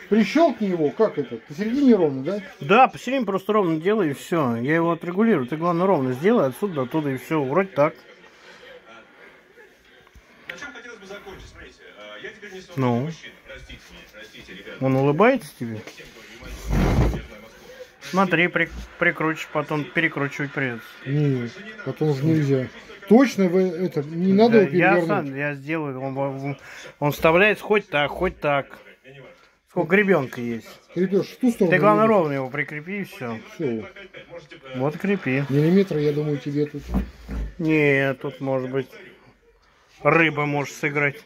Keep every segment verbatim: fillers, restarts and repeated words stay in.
Прищелкни его, как это? Посередине ровно, да? Да, посередине просто ровно делай и все. Я его отрегулирую. Ты главное ровно сделай отсюда, оттуда и все. Вроде так. На чем хотелось бы закончить, смотрите, я теперь не свободный Ну. мужчина. Простите меня, простите, ребята. Он улыбается тебе? Смотри, при, прикручивай, потом перекручивать придется. Нет, потом же нельзя. Точно вы это не надо Да, его я перевернуть. сам, я сделаю. Он, он, он вставляется хоть так, хоть так. Сколько ребенка есть. Крепеж в ту сторону. Ты главное видишь? ровно его прикрепи и все. Все. Вот крепи. Миллиметр, я думаю, тебе тут. Нет, тут может быть рыба может сыграть.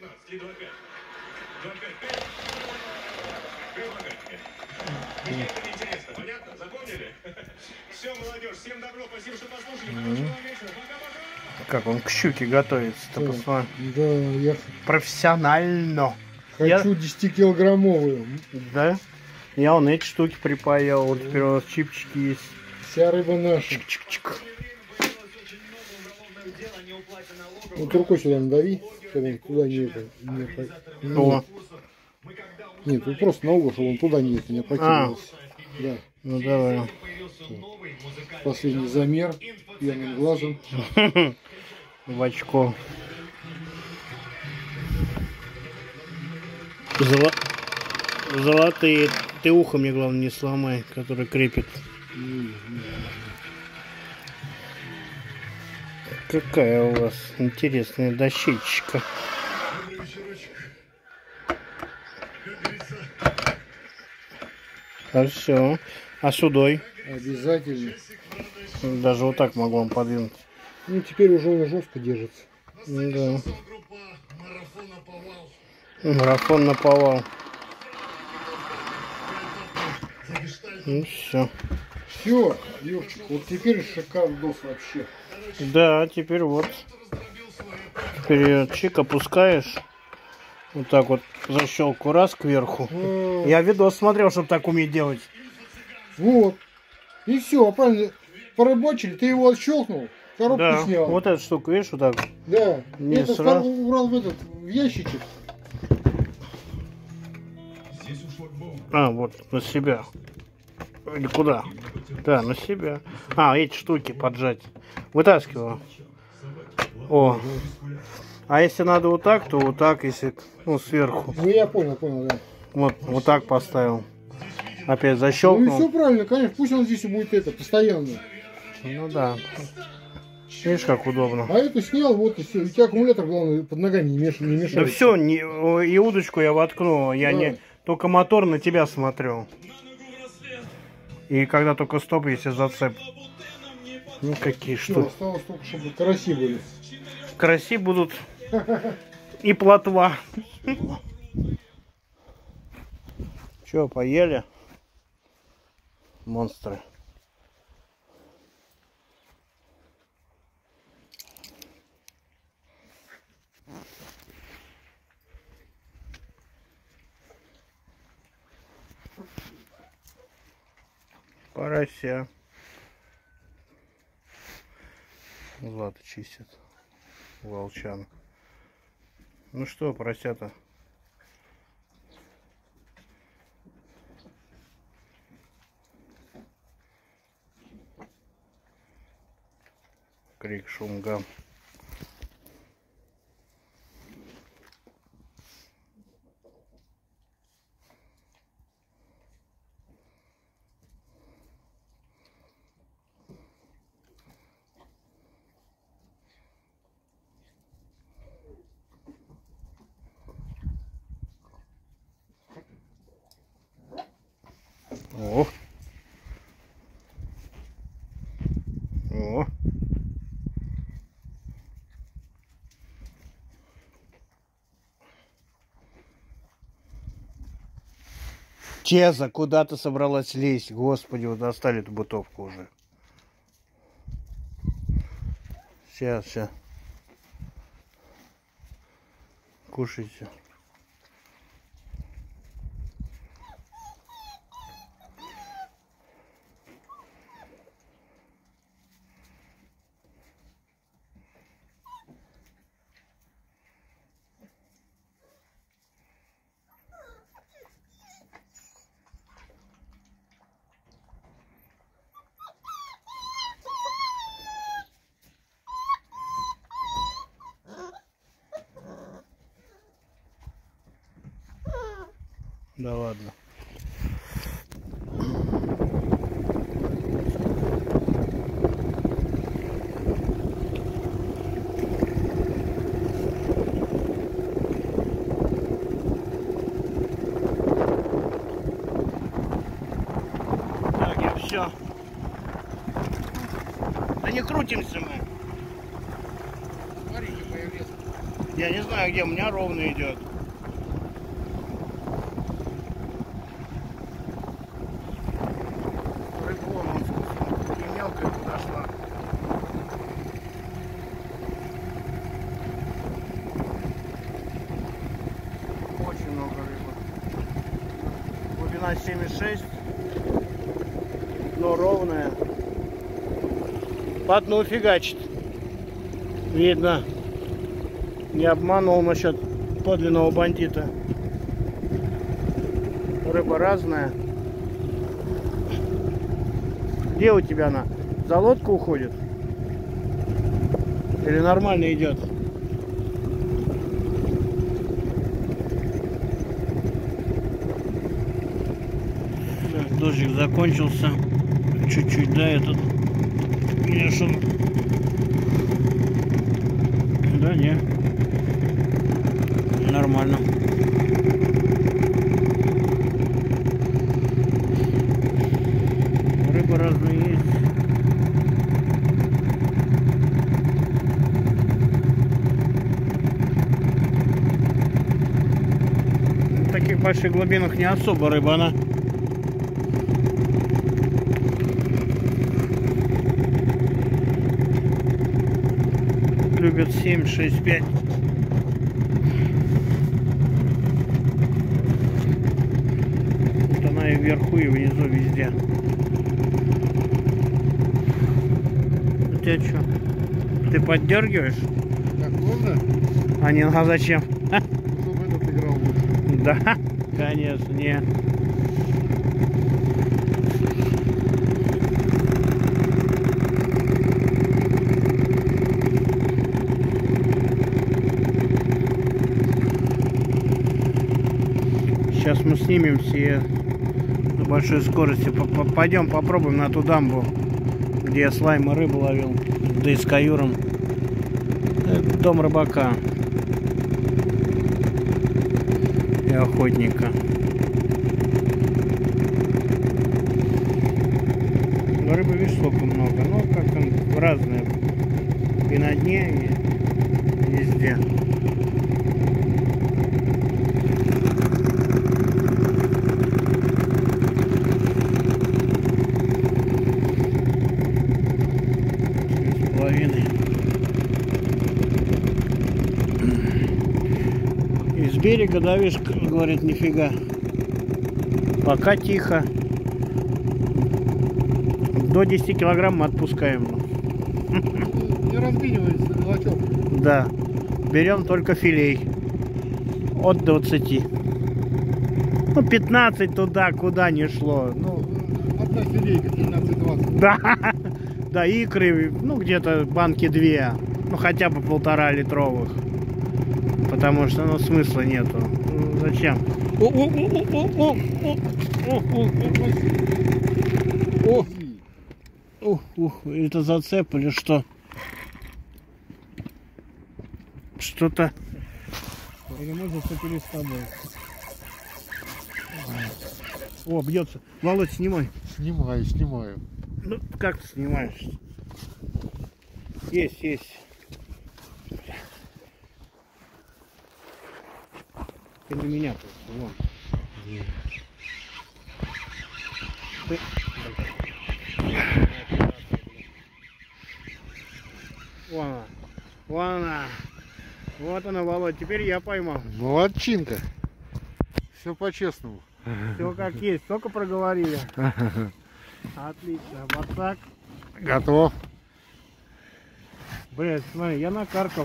Все, молодежь, всем добро, спасибо, что послушали. Как он к щуке готовится-то, Так, посмотри. да, я Профессионально. хочу Я- десятикилограммовую. Да? Я вон эти штуки припаял, вот теперь у нас чипчики есть. Вся рыба наша. Чик-чик. Вот рукой сюда надави, чтобы он туда не это. Не, по- О, Нет, вот просто на угол, чтобы он туда не, это, не покинулся. Да. ну давай. Последний замер пьяным глазом. В очко. Золо... Золотые. Ты ухо мне, главное, не сломай, который крепит. Какая у вас интересная дощечка. А все. А сюдой? Обязательно. Даже вот так могу вам подвинуть. Ну, теперь уже он жестко держится. Да. Марафон наповал. Ну все. Все, Юрчик, вот теперь шикардос вообще. Да, теперь вот. Теперь ее чик опускаешь. Вот так вот защелку раз кверху. А, Я видос смотрел, чтобы так уметь делать. Вот. И все, правильно порыбачили, ты его отщелкнул, коробку Да, снял. вот эту штуку, видишь, вот так. Да. Не это сразу. убрал в этот в ящичек. А, вот, на себя. Или куда? Да, на себя. А, эти штуки поджать. Вытаскиваю. О. А если надо вот так, то вот так, если, ну, сверху. Ну я понял, понял, да. Вот, вот так поставил. Опять Ну и защелкнул. все правильно, конечно, пусть он здесь и будет это, постоянно. Ну да. Видишь, как удобно. А это снял, вот и все. У тебя аккумулятор, главное, под ногами не, меш... не Да мешает. все, не, и удочку я воткну. Я Да. не только мотор на тебя смотрю. И когда только стоп, если зацеп. Ну какие Все, что. осталось только, чтобы караси были. Караси будут и плотва. Че, поели? Монстры. Порося. Злато чистит. Волчан. Ну что, поросята? Крик, шум, гам. О. О. Чеза, куда ты собралась лезть? Господи, вот достали эту бытовку уже. Сейчас, сейчас. Кушайте. Да ладно. Так, я все. Да не крутимся мы. Смотрите, появился. Я не знаю, где у меня ровно идет. Рыбон, он и мелкая подошла. Очень много рыбы. Глубина семьдесят шесть, но ровная. По дну фигачит. Видно. Не обманул насчет подлинного бандита. Рыба разная. Где у тебя она? За лодку уходит? Или нормально идет? Так, дождик закончился. Чуть-чуть, да, этот. Или что? Да, не. Нормально. Рыба разная есть. В таких больших глубинах не особо рыба, она. Любят семь, шесть, пять. Вот она и вверху, и внизу, везде. У тебя что? Ты поддергиваешь? Так можно? А не, а зачем? Чтобы этот играл лучше. Да, конечно, не. Сейчас мы снимем все на большой скорости. Пойдем попробуем на ту дамбу, где я слайм и рыбу ловил. Да и с каюром. Это дом рыбака и охотника. Рыбы, видишь, сколько много. Ну, как он разные. И на дне, и везде. Из берега, да, видишь, говорит, нифига. Пока тихо. До десяти килограмм мы отпускаем. Не разменивается лачок. Да. Берем только филей. От двадцати. Ну, пятнадцать туда, куда не шло. Ну, одна филейка, пятнадцать-двадцать. да. Да, икры, ну, где-то банки две. Ну, хотя бы полтора литровых. Потому что, ну, смысла нету. Ну, зачем? О, о, о, о, о, о, о, о, о, о, это зацеп или что? Что-то. Или мы зацепили с тобой. О, бьется. Володь, снимай. Снимаю, снимаю. Ну, как ты снимаешь? Есть, есть. Ты на меня просто, вон. Ты... Вон она. Вон она. Вот она, Володь. Теперь я поймал. Молодчинка. Все по-честному. Все как есть. Только проговорили. Отлично. Вот так. Готов. Блять, смотри, я накаркал.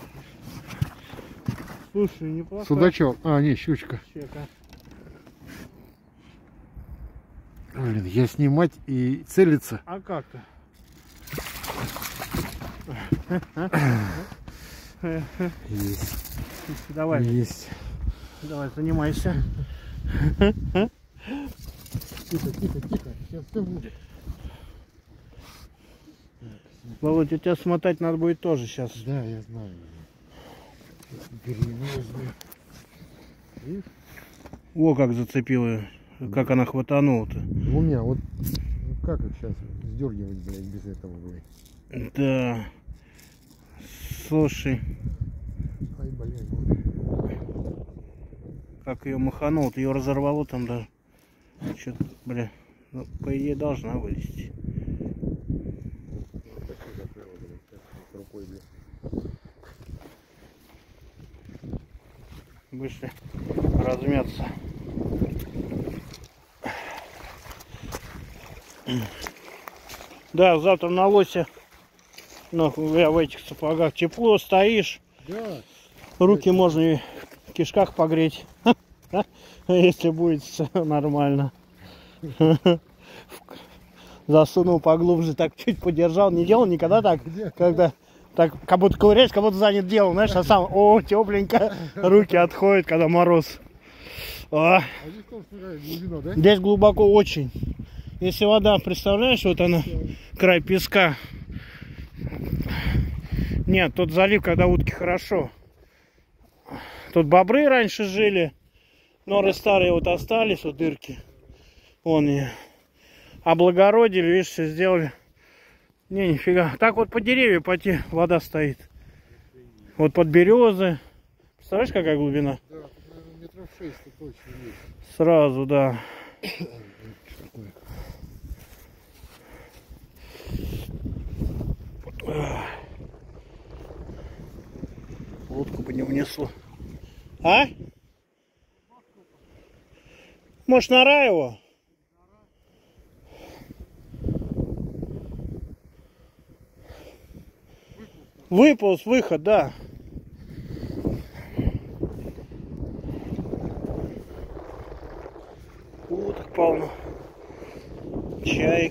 Слушай, неплохо. Судачок. А, не, щучка. Чека. Блин, я снимать и целиться. А как-то? Есть. Давай. Есть. Давай, занимайся. Тихо, тихо, тихо. Сейчас все будет. Володь, у тебя смотать надо будет тоже сейчас. Да, я знаю. Перенозный. Видишь? О, как зацепила, как она хватанула-то. Двумя. Вот ну, как их сейчас сдергивать, блядь, без этого, блядь? Да. Слушай. Ай, блядь. Как ее маханул, ее разорвало там даже. Что-то, бля, ну, по идее должна вылезти. Вышли размяться. Да, завтра на лосе, ну, я в этих сапогах тепло, стоишь, Да. руки можно и в кишках погреть, если будет все нормально. Засунул поглубже, так чуть подержал, не делал никогда так, когда так, как будто ковыряешь, как будто занят делом, знаешь, а сам, о, тепленько, руки отходят, когда мороз. А. А здесь тоже глубина, да? Здесь глубоко очень. Если вода, представляешь, вот она, край песка. Нет, тут залив, когда утки хорошо. Тут бобры раньше жили, норы старые вот остались, вот дырки. Вон и облагородили, видишь, все сделали. Не, нифига. Так вот по деревьям пойти вода стоит. Вот под березы. Представляешь, какая глубина? Да, тут, наверное, метров шесть точно есть. Сразу, да. Лодку бы не унесло. А? Может, нора его? Выполз, выход, да. Уток полно. Чаек.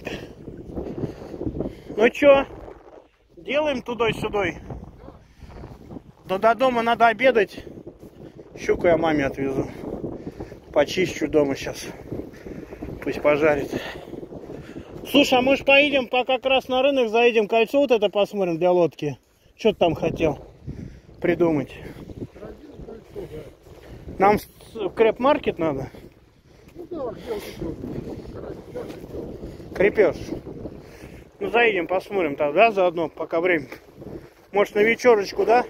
Ну чё? Делаем тудой-сюдой. Да до дома надо обедать. Щуку я маме отвезу. Почищу дома сейчас. Пусть пожарит. Слушай, а мы ж поедем, пока как раз на рынок заедем, кольцо вот это посмотрим для лодки. Что ты там хотел придумать? Нам в креп-маркет надо? Ну да, крепеж. Ну заедем, посмотрим тогда заодно, пока время. Может на вечерочку, да?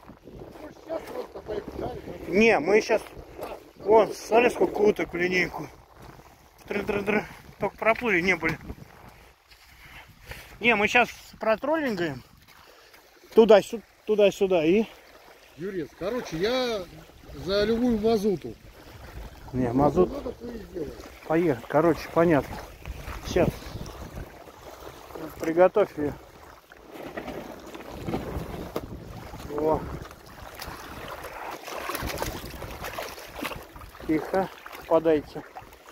Не, мы сейчас... Вон, смотри, сколько уток в линейку. Тры-тры-тры. Только проплыли, не были. Не, мы сейчас протроллингаем. Туда-сюда, туда-сюда и... Юрец, короче, я за любую мазуту. Не, мазут... Надо, то и сделать. Поехать, короче, понятно. Сейчас. Приготовь ее. О. Тихо, подайте.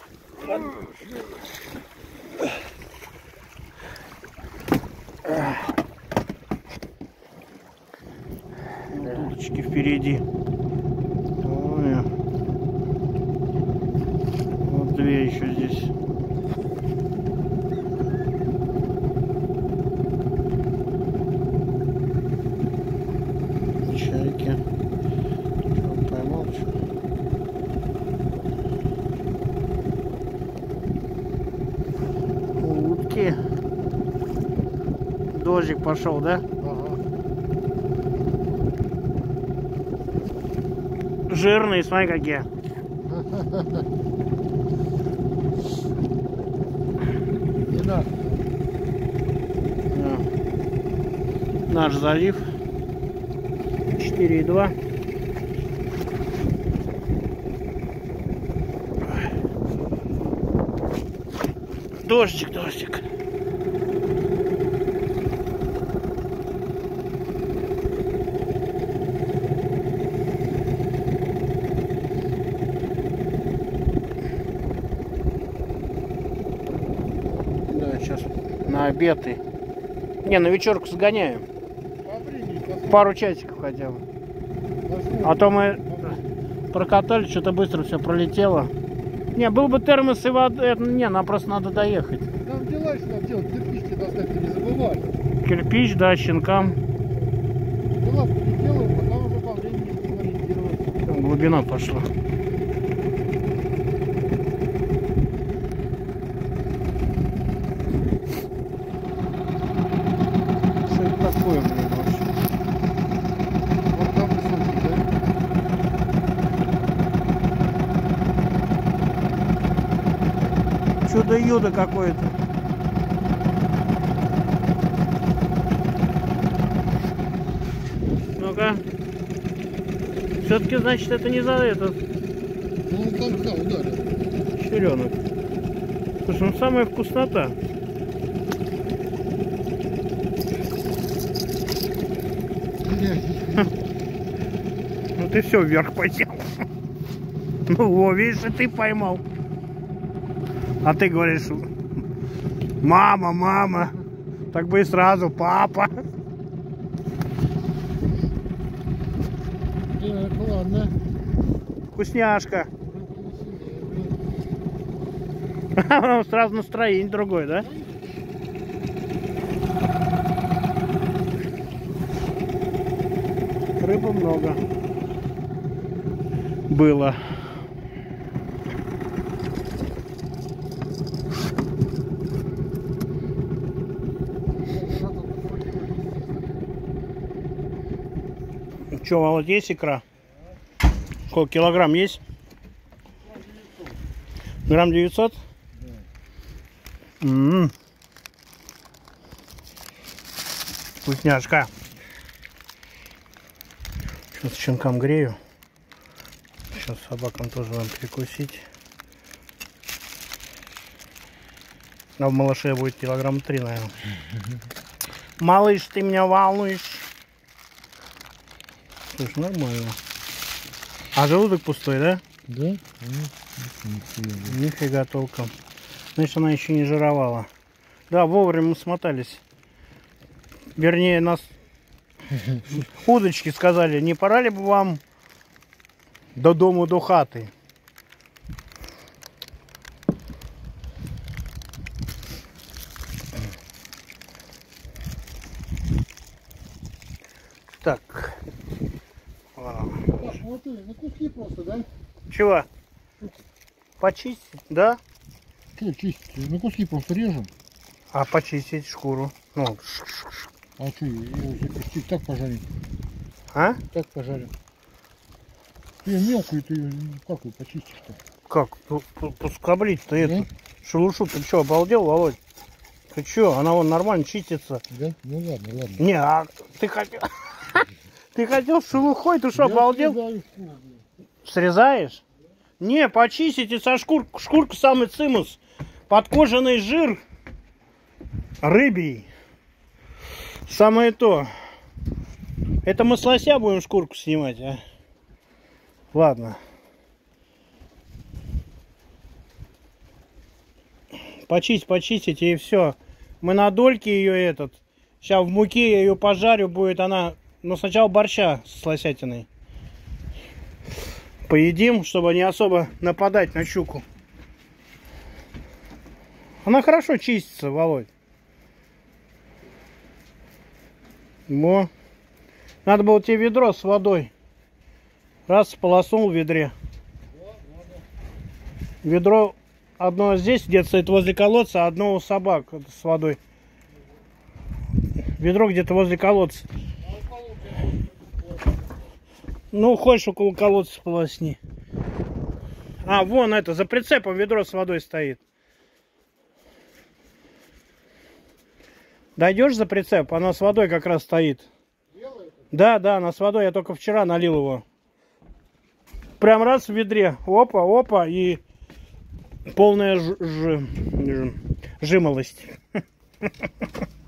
Дудочки впереди. Ой. Вот две еще здесь. Чайки. Что, поймал, что? Утки. Дождик пошел, да? Ага. Жирные, смотри какие. Не надо. Да. Наш залив. четыре и два. Дождик, дождик. Да, сейчас на обед и... Не, на вечерку сгоняем. Пару часиков хотя бы. А то мы прокатали, что-то быстро все пролетело. Не, был бы термос и вода. Это, не, нам просто надо доехать. Там дела еще надо делать, кирпички достать, ты не забывай. Кирпич, да, щенкам. Дела переделаем, а там уже по времени будем ориентироваться. Там глубина пошла. Что это такое, блин, вообще? Вот там высокий, да? Чудо-юдо какое-то. Ну-ка. Все-таки, значит, это не за этот Ну, он там, да, ударил. черенок. Слушай, ну самая вкуснота. Ну ты все вверх поднял. Ну, во, видишь, и ты поймал. А ты говоришь, мама, мама. Так бы и сразу, папа. Так, ладно. Вкусняшка. Потом сразу настроение другое, да? Рыбы много было. Че, Володь, есть икра? Сколько килограмм есть? Грамм девятьсот? Да. М-м-м. Вкусняшка. Сейчас щенкам грею. Сейчас собакам тоже вам перекусить. А в малыше будет килограмм три, наверное. Малыш, ты меня волнуешь. Слушай, нормально. А желудок пустой, да? Да? Нифига толком. Значит, она еще не жировала. Да, вовремя мы смотались. Вернее, нас удочки сказали, не пора ли бы вам до дому, до хаты? Так. Вот ты, на куски просто, да? Чего? Почистить, да? Что чистить? На куски просто режем. А почистить шкуру. Ну, А что, его запустить, так пожарить? а? Так пожарим. Ты её мелкую, ты её как ее почистишь-то? Как? Поскоблить-то Да? это. Шелушу, ты что, обалдел, Володь? Ты что, она вон нормально чистится. Да? Ну ладно, ладно. Не, а ты хотел... Ты хотел шелухой, ты что, обалдел? срезаю шкуру, блин. Срезаешь? Не, почистите со шкурку. Шкурка самый цимус. Подкожаный жир рыбий. Самое то. Это мы с лося будем шкурку снимать, а? Ладно. Почистить, почистить и все. Мы на дольке ее этот. Сейчас в муке я ее пожарю, будет она... Но сначала борща с лосятиной. Поедим, чтобы не особо нападать на щуку. Она хорошо чистится, Володь. Во. Надо было тебе ведро с водой. Раз, сполоснул в ведре. Ведро одно здесь где-то стоит возле колодца, а одно у собак с водой. Ведро где-то возле колодца. Ну, хочешь около колодца полосни. А, вон это, за прицепом ведро с водой стоит. Дойдешь за прицеп, она с водой как раз стоит. Да, да, она с водой, я только вчера налил его. Прям раз в ведре, опа, опа, и полная ж ж ж жимолость.